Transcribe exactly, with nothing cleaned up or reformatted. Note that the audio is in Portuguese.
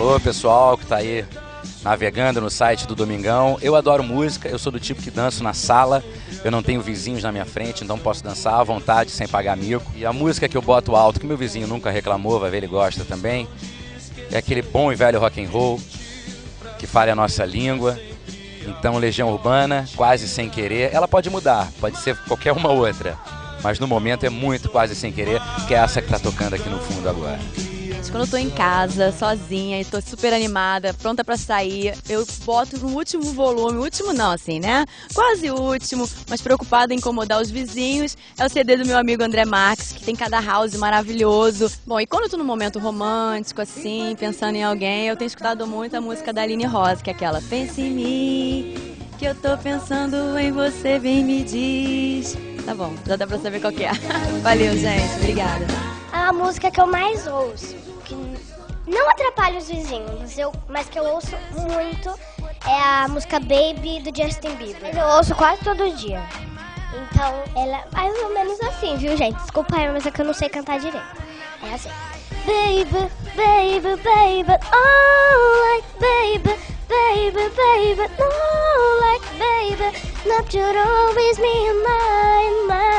Alô, pessoal que tá aí navegando no site do Domingão. Eu adoro música, eu sou do tipo que danço na sala, eu não tenho vizinhos na minha frente, então posso dançar à vontade, sem pagar mico. E a música que eu boto alto, que meu vizinho nunca reclamou, vai ver, ele gosta também, é aquele bom e velho rock and roll, que fala a nossa língua. Então, Legião Urbana, Quase Sem Querer, ela pode mudar, pode ser qualquer uma outra, mas no momento é muito Quase Sem Querer, que é essa que tá tocando aqui no fundo agora. Quando eu tô em casa, sozinha, e tô super animada, pronta pra sair, eu boto no último volume, último não, assim, né? Quase último, mas preocupada em incomodar os vizinhos, é o C D do meu amigo André Marques, que tem cada house maravilhoso. Bom, e quando eu tô num momento romântico, assim, pensando em alguém, eu tenho escutado muito a música da Aline Rosa, que é aquela Pense em mim, que eu tô pensando em você, vem me diz. Tá bom, já dá pra saber qual que é. Valeu, gente, obrigada. É a música que eu mais ouço, que não atrapalha os vizinhos, eu, mas que eu ouço muito, é a música Baby do Justin Bieber. Eu ouço quase todo dia. Então, ela é mais ou menos assim, viu, gente? Desculpa aí, mas é que eu não sei cantar direito. É assim. Baby, baby, baby, oh, like baby, baby, baby, oh, like baby, not you always me, my, my.